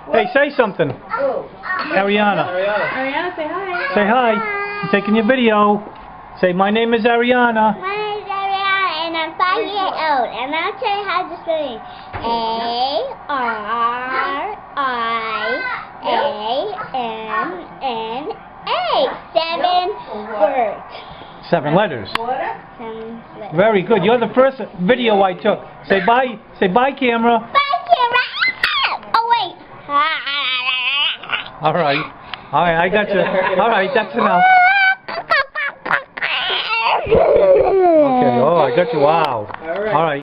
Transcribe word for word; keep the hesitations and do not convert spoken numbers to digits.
Hey, say something. Arianna. Arianna, say hi. Say hi. I'm taking your video. Say, my name is Arianna. My name is Arianna and I'm five years old and I'll tell you how to spell it. A R I A N N A. Seven words. Seven letters. Seven letters. Very good. You're the first video I took. Say bye. Say bye, camera. Bye, camera. Oh, wait. All right. All right, I got you. All right, that's enough. Okay. Oh, I got you. Wow. All right.